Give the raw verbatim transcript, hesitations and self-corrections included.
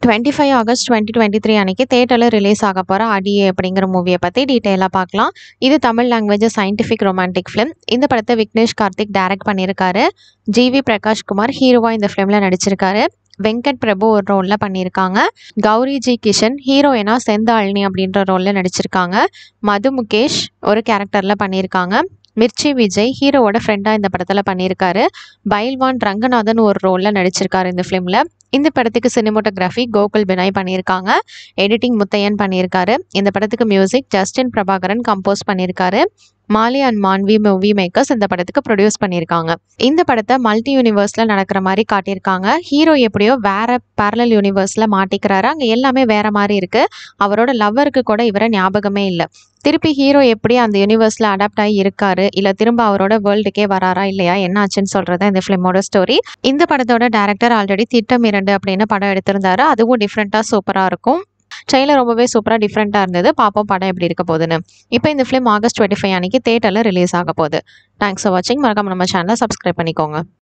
twenty-five August twenty twenty-three அன்னைக்கு தியேட்டரில் release ஆக போகிற அடியே அப்படிங்கிற மூவியை பற்றி டீட்டெயிலாக பார்க்கலாம். இது Tamil language scientific romantic film. இந்த படத்தை விக்னேஷ் கார்த்திக் டைரக்ட் பண்ணியிருக்காரு. ஜிவி பிரகாஷ் குமார் ஹீரோவா இந்த ஃபிலிமில் நடிச்சிருக்காரு. வெங்கட் பிரபு ஒரு ரோலில் பண்ணியிருக்காங்க. கௌரி ஜி கிஷன் ஹீரோயினா செந்தாழினி அப்படின்ற ரோலில் நடிச்சிருக்காங்க. மது முகேஷ் ஒரு கேரக்டரில் பண்ணியிருக்காங்க. மிர்ச்சி விஜய் ஹீரோவோட ஃப்ரெண்டாக இந்த படத்தில் பண்ணியிருக்காரு. பைல்வான் ரங்கநாதன் ஒரு ரோலில் நடிச்சிருக்காரு இந்த ஃபிலிமில். இந்த படத்துக்கு சினிமோட்டோகிராஃபி கோகுல் பினாய் பண்ணியிருக்காங்க. எடிட்டிங் முத்தையன் பண்ணியிருக்காரு. இந்த படத்துக்கு மியூசிக் ஜஸ்டின் பிரபாகரன் கம்போஸ் பண்ணியிருக்காரு. Mali and Manvi movie makers இந்த படத்துக்கு ப்ரொடியூஸ் பண்ணியிருக்காங்க. இந்த படத்தை மல்டி யூனிவர்ஸில் நடக்கிற மாதிரி காட்டியிருக்காங்க. ஹீரோ எப்படியோ வேற பேரலல் யூனிவர்ஸில் மாட்டிக்கிறாரு. அங்கே எல்லாமே வேற மாதிரி இருக்கு. அவரோட லவ்வருக்கு கூட இவரை ஞாபகமே இல்லை. திருப்பி ஹீரோ எப்படி அந்த யூனிவர்ஸில் அடாப்ட் ஆகி இருக்காரு, இல்லை திரும்ப அவரோட வேர்ல்டுக்கே வராரா இல்லையா என்ன ஆச்சுன்னு சொல்றதா இந்த ஃபிலிமோட ஸ்டோரி. இந்த படத்தோட டைரக்டர் ஆல்ரெடி திட்டம் இரண்டு அப்படின்னு படம் எடுத்திருந்தாரு. அதுவும் டிஃப்ரெண்ட்டாக சூப்பராக இருக்கும். ட்ரெய்லர் ரொம்பவே சூப்பராக டிஃப்ரெண்ட்டாக இருந்தது. பார்ப்போம் படம் எப்படி இருக்க போகுதுன்னு. இப்போ இந்த ஃபிலிம் ஆகஸ்ட் டுவெண்ட்டி ஃபைவ் அன்னைக்கு தியேட்டரில் ரிலீஸ் ஆக போகுது. தேங்க்ஸ் ஃபார் வாட்சிங். மறக்காம நம்ம சேனலை சப்ஸ்கிரைப் பண்ணிக்கோங்க.